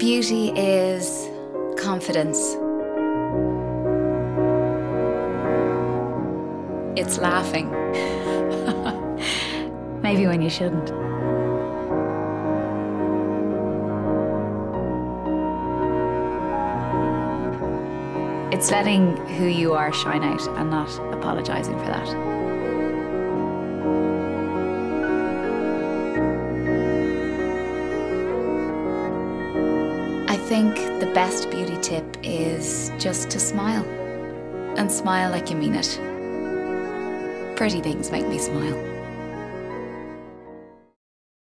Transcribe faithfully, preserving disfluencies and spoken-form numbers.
Beauty is confidence. It's laughing. Maybe when you shouldn't. It's letting who you are shine out and not apologising for that. I think the best beauty tip is just to smile. And smile like you mean it. Pretty things make me smile.